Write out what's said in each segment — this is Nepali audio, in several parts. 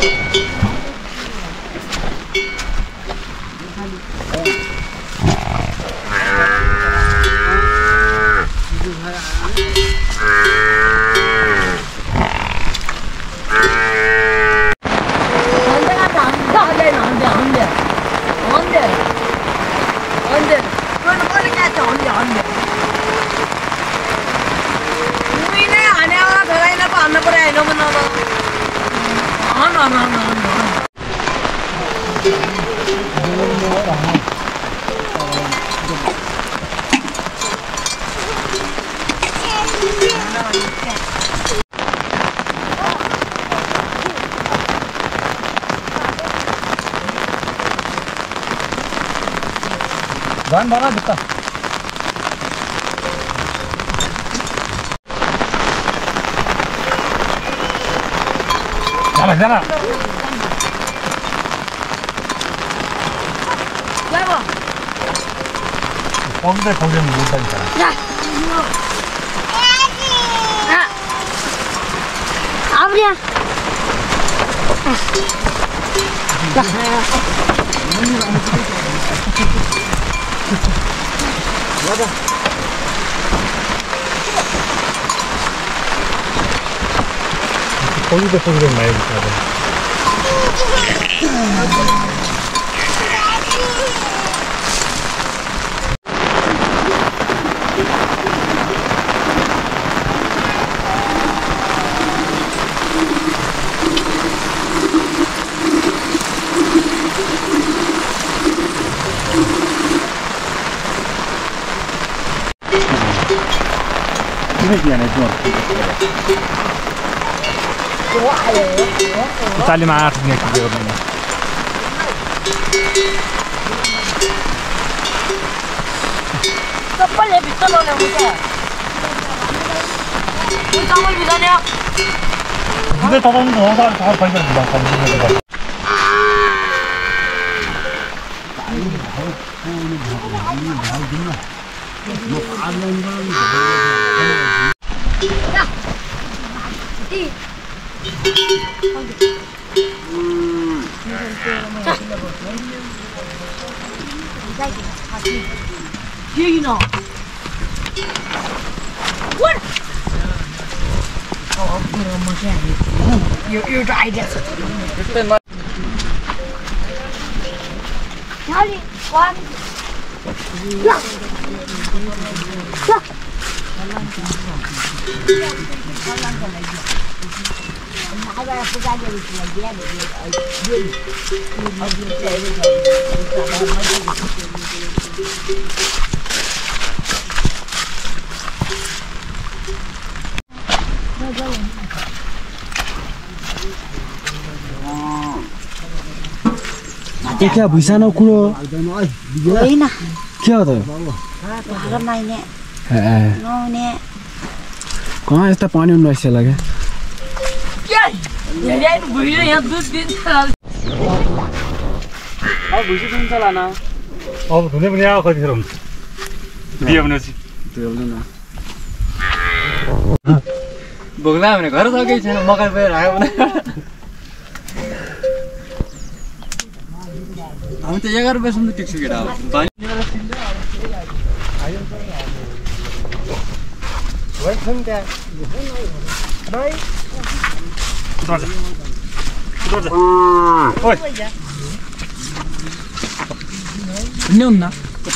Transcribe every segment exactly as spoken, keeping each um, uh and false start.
Jangan marah kita. Jangan, jangan. Jangan. 거기다 거기는 못하니까. 야. 야. 아버지야. 야. 맞아. 거기다 거기다 많이 붙어야 Italiano art niya kaya ba niya? Kapal eh, bito mo lang mo siya. Ito mo yung bisa niya. 근데 저건 뭐 다 다 발견 못 하고 야! 이! 자! 뒤에 너! What? Oh, you you tried it. Charlie, one. Yeah. Yeah. ये क्या भुइसा न कुरो होइन के हो त घर माइने ए नहुने कहाँ यस्ता पानी हुनु रहेछ लाग्यो यहाँ भुइँले यहाँ दुध दिन्छ अब भुइसा दिन्छ लान अब धुने पनि आयो कतिखेर हुन्छ बिहे भनेपछि त्यो न भोग्ला भने घर सकेको छैन मकै पनि राख्यो भने हामी त एघार बजीसम्म टिक्छु केटा हो हुन्न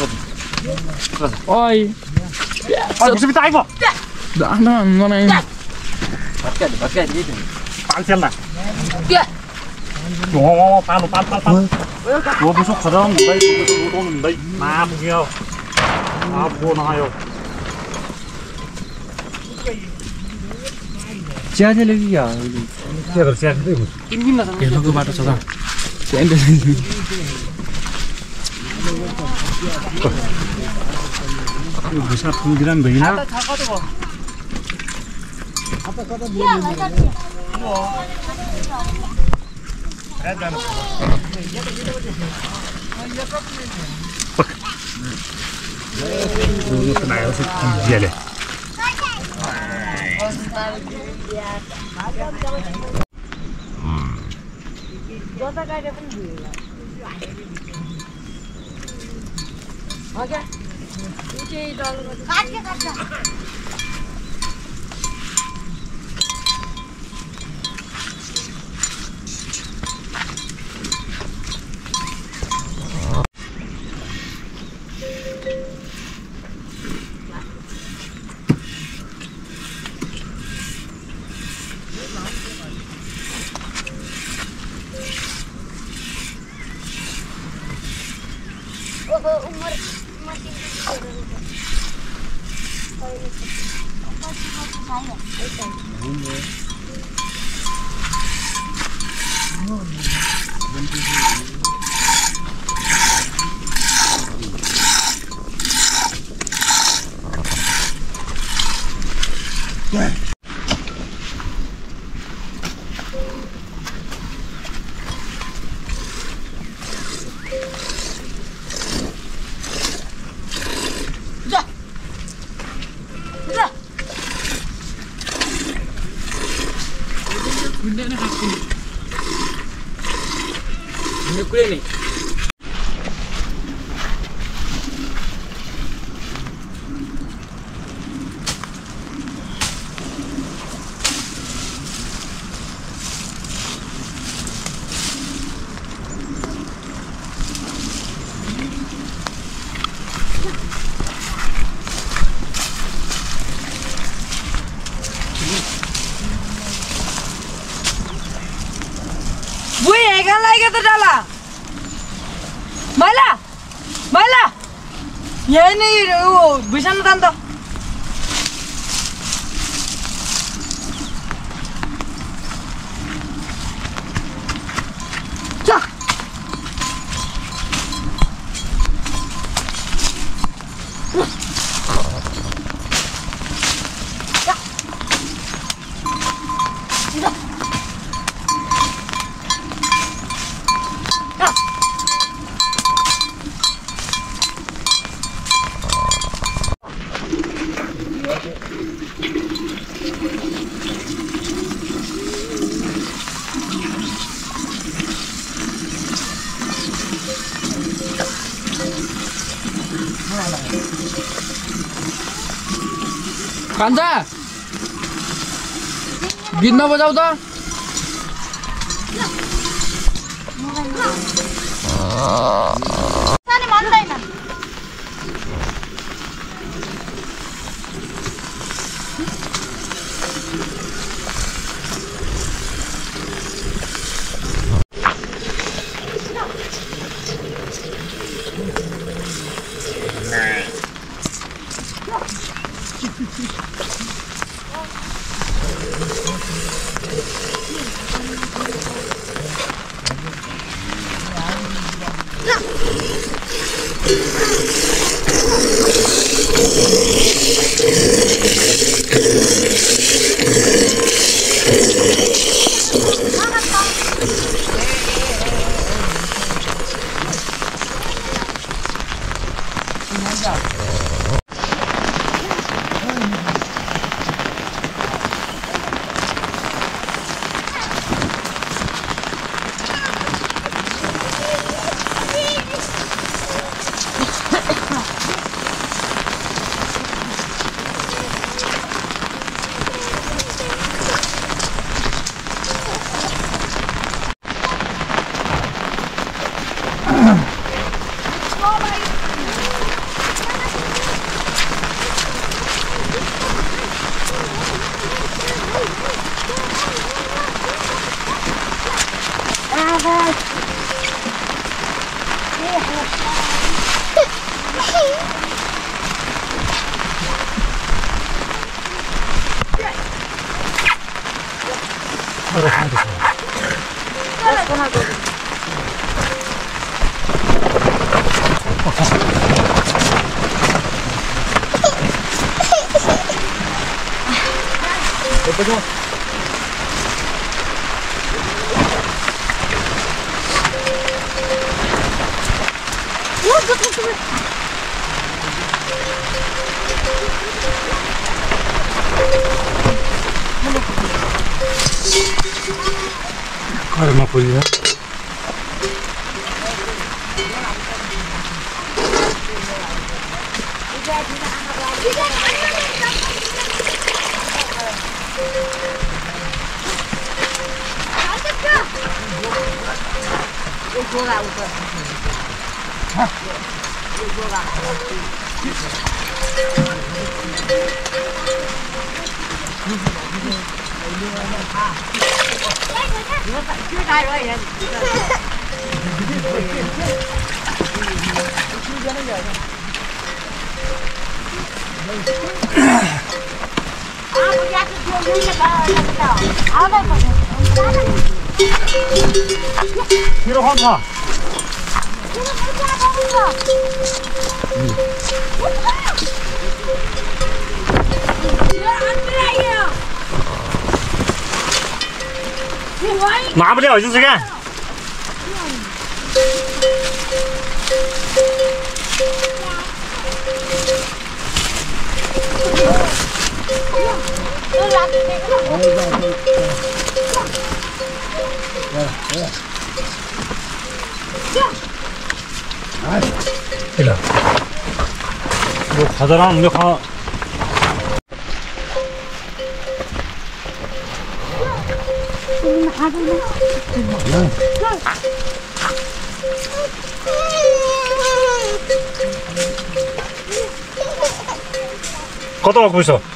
ओइ 무슨 다 이거 दान मलाई भत्का भत्का दि पाँचेल ना 야! 오 पालो पाल पाल पाल वो बुसो खदम दई वो दई मा पुग्यो आ फोन आयो चिया चाहिँ लगी या के गर्छ या दे किन न हेर्नुको बाटो छ त सेन्ड बुसा फुगिराम भइना Dulu kenal sih dia deh. गता गाडे पनि भयो हो क्या उठे डल काट्छ काट्छ ओहो उमर मसिन Kulit ni. बुई हेगा लाग्यो त डाला मैला मैला यही नै उ भुइसान तान त कान्छा गीत नबजाऊ त सानी भन्दैन घरमा पुग्यो 뒤로 가봐. 마무리 어디서 게? 이리. 뭐 가자랑 음력 하나. 걷어갖고 있어.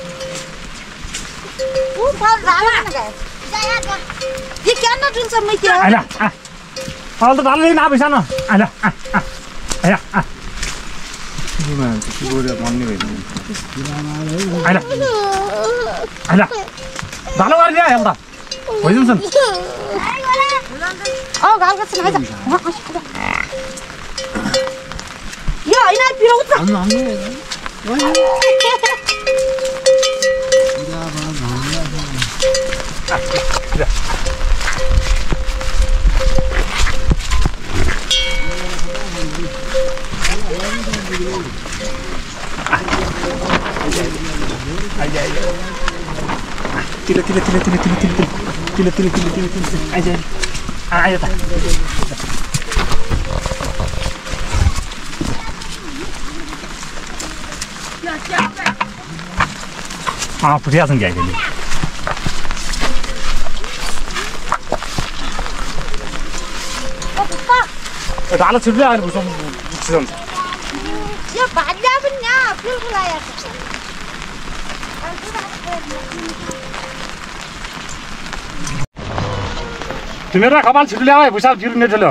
아니야. 아. 아, 너 나를 나비 sana. 아니야. 아, 아. 아니야. 아. 이거만 이거를 막내가 있는. 아니야. 아니야. 나로 가리야, 양다. 어디서? 어, 가겠어, 가자. 야, 이날 필요 없어. 안 나네. 그래. Tira, tira, tira, tira, tira, tira, tira, tira, tira, tira, tira, tira, aja, aja tak. Ah, putih asing gaya ini. 나는 집에 안 무슨 무슨. 야, 맞냐면야, 풀고 가야 돼. तुम्हें कमाल छिड़ लिया है भूसा गिरने चलो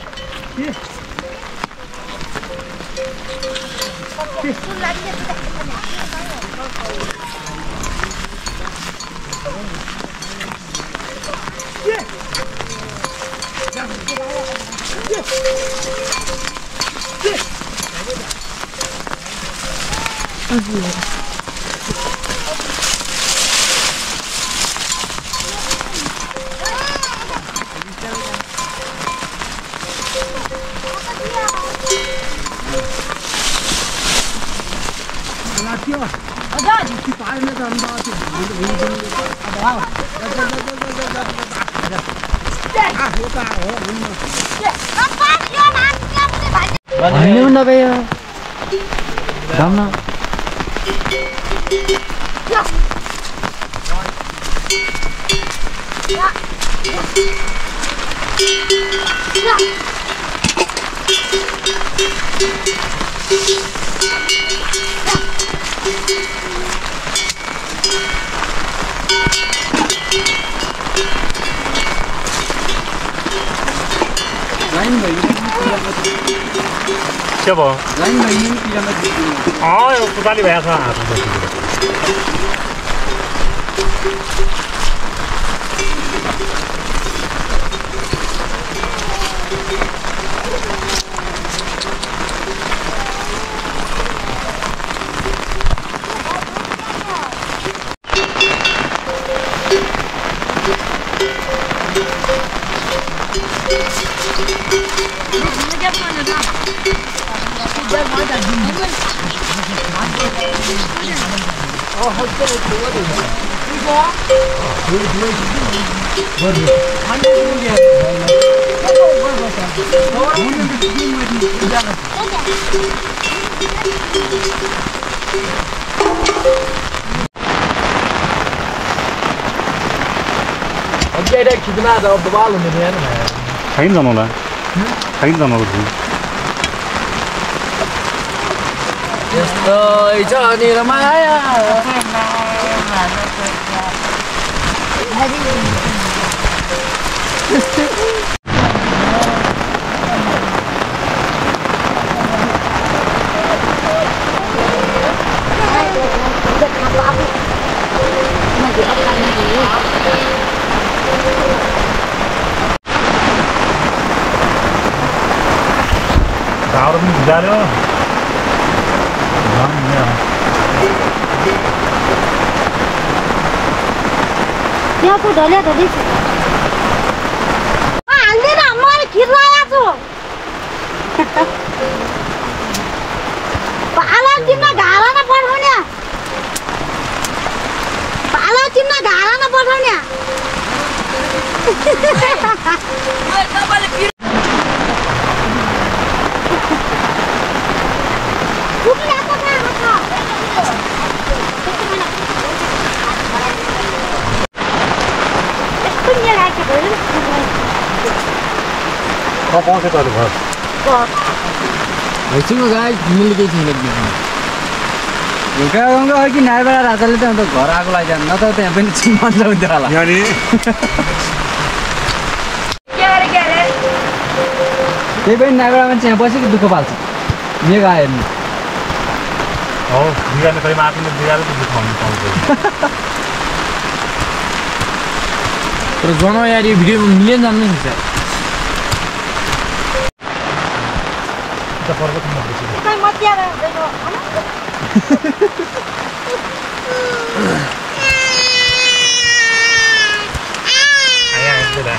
Ini mana bayar? Dana. Lain lagi. Siapa? Lain lagi tidak mati. Ah, itu kembali biasa. अघि आएर खिच्न आज बबाल हुने थिएन खाइन जानु होला खाइन जानु होला यस्तै छ नि रमाया Daur पनि भिजाल्यो यहाँ को ढल्या ढली हाल्दैन मैले खिर लगाएको छु पाला तिम्रो घाला न पठाउने पाला तिम्रो घाला न पठाउने पाउँछ त घर हैसिङ गाई मिल्ने केही छैन ढुका गाउँको अघि नाइबाट राजाले त अन्त घर आएको लागि न त त्यहाँ पनि छिन् मजा हुन्थ्यो होला यहाँनिर त्यही पनि नाइबाट मान्छे यहाँ बसेको दुःख पाल्छ मेघ आयो हेर्नु हो बिगार्ने खै माथिले बिगारेर त दुखाउनु पाउँछ तर जन यार यो भिडियो मिलियन जान्नु नि सर त पर्वत नबेसी खै मतिया आया हेर्दै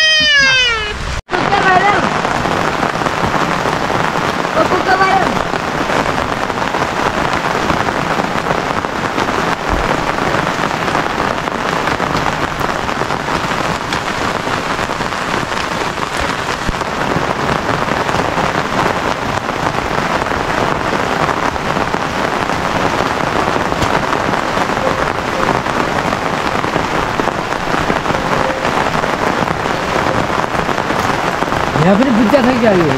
यहाँ पनि बुझ्दा छ कि अहिले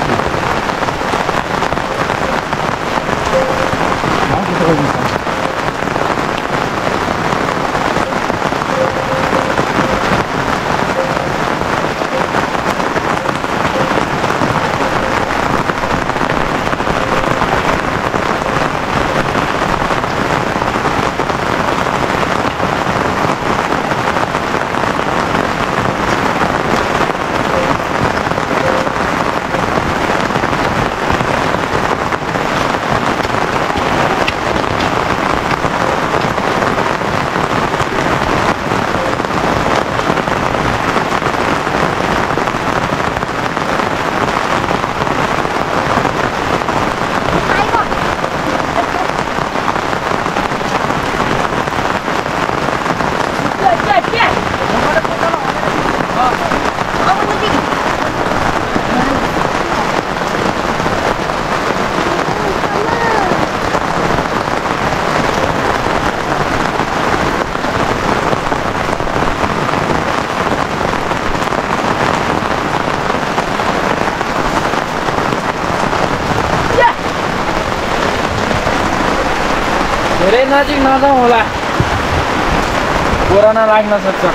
धेरै नजिक नजाउँ होला कोरोना लाग्न सक्छ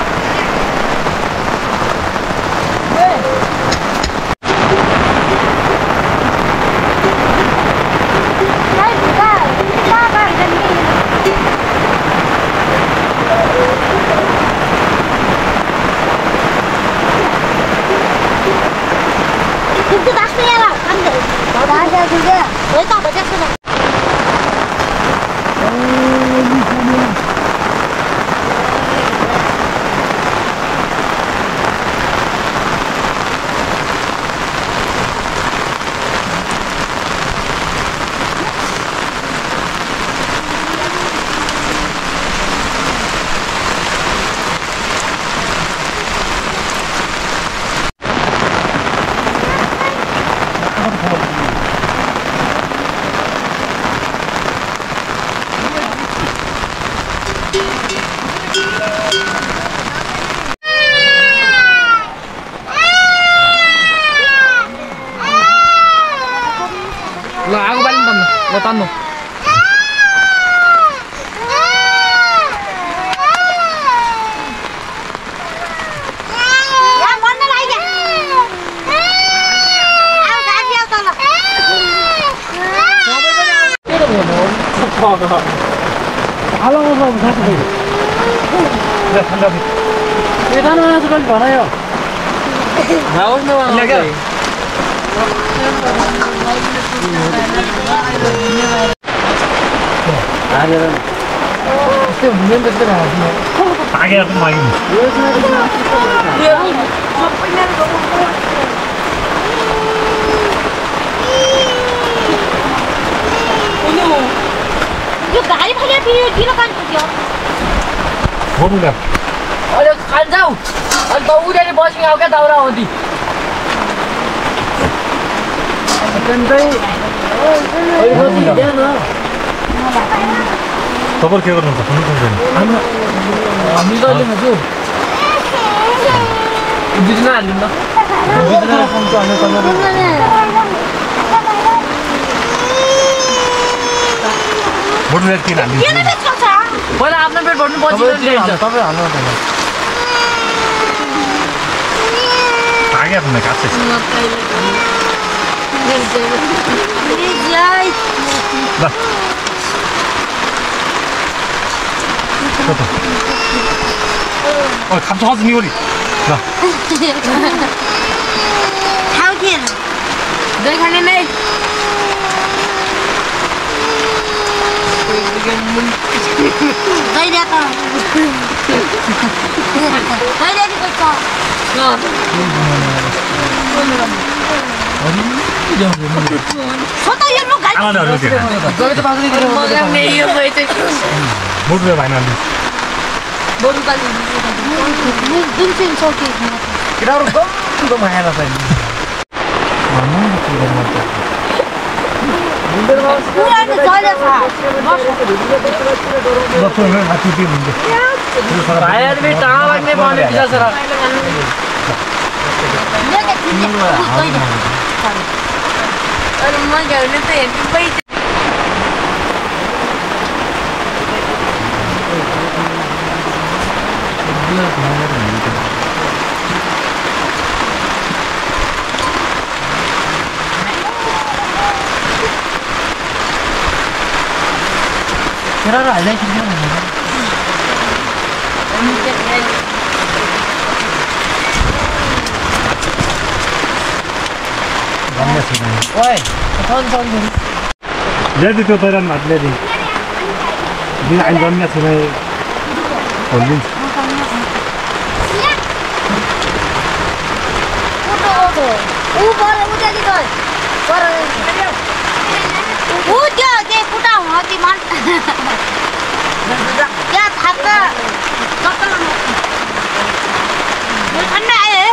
Itu tas ni lah, kan deh. Ada juga. Boleh tak baca sana? 뭐 딴 놈. 알아서 하면 사실 되게. 네, 한 가지. 계단 하나서 가지 말아요. 나오는 거 이야기야. 아니면 그때 문면 됐을 때는 아시네. 가게야 좀 많이. 이거 가리 파게 비료 뒤로 가는 거죠? 뭐 볼래? अरे खान जाऊ अनि त उनीहरूले बसिङ आऊ क्या दाउरा अँधी तपाईँले के गर्नुहुन्छ भन्नु सक्दैन हामी कहिले खान्छौँ बिजुन हालिदिउँ न बिजुन खान्छौँ हामी भोट रेट किन हालिदिन्छ पहिला आफ्नो पेट भर्नु पछि तपाईँ हाल्नु पर्दैन 가게 आपने काट्छ ल 어 감초 하지 니거리 나 타우티엔 दही खाने नहीं दही देता हूँ दही देती कोई तो सोता ये लोग गाड़ी आमा न रुके गयो त बाँच्ने गरेर मगर नहीं हो गई तो भोट रे भाइ नाली बोलू का दिन से सोती केटाहरू गम गम आएर चाहिँ पूरा तो जाले था बच्चों में हाथी भी होंगे भाइहरू पनि टाढा लाग्ने भने बिचा छ र लेके ठीक है दही दे और मैं जाने तो ये भी भाई केटाहरू हाइलाइट ओए छन् छन् यदि त्यो तैरान भातले दि दिन आइन जन्मिया छैन भनिदिन्छ उठो उठो ऊ बोले उठे दी तो पर ऊ जो के कुटा होती मान क्या थाका कपल बोल अन्ना आए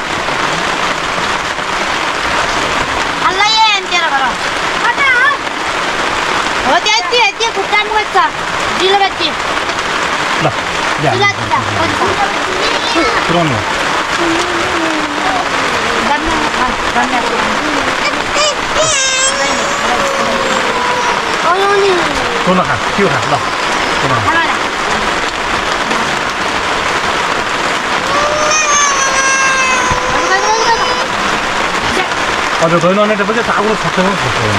अल्लाह ये एंटेरा करो पता हो जाती है ये कुटा में बच्चा दिल बच्चे ल या दिल बच्चा पुरानो गन्ना गन्ना ओयोनी सोना खा त्यो खा ल सोना हमारा अझ दैन भने त पछि सागुलो छ छ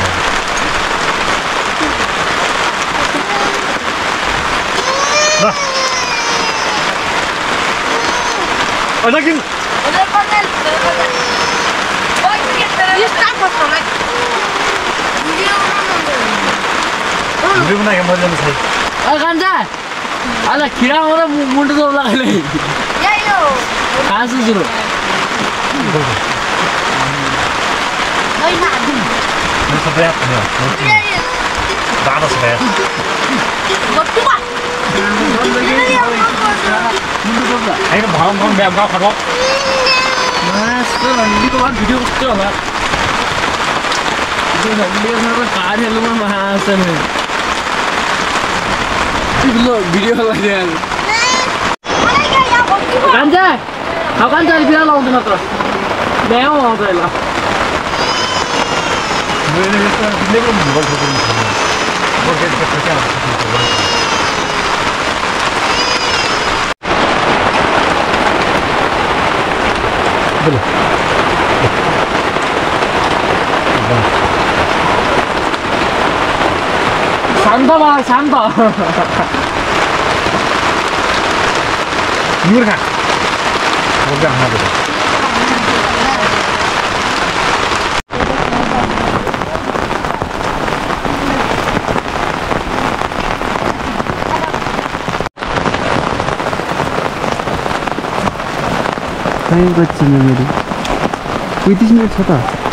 ल अझ किन उधर पकड़ पकड़ ये स्टार्ट कर लाइक भिडियो बनाएको मजाले छ अ कान्छा आला खिरा मात्र मुन्टो दौला अहिले यायो कासु सुरु ओइ ना म सबै आफ्नो दादा छ यार गोटुवा हैन भरम भरम ब्याम गाउँ खटो मास्टर भन्नेको बाद भिडियो कस्तो होला त्यो भिडियो सबै कार्डहरुमा महासन लो भिडियो लगाइदिएन मलाई के या गोटुवा कान्छा खाऊ कान्छा बिना लाउँदैन त ल्याऊ आउँछ ल 왜냐면 일단 근데 그럼 이걸 더 주면 되는 뭘 계속 그렇게 하나 그래. शांत बा शांत 이걸 가. 거기 안 하거든. 타임 같이 메모리. 그 뒤집어 쳐다.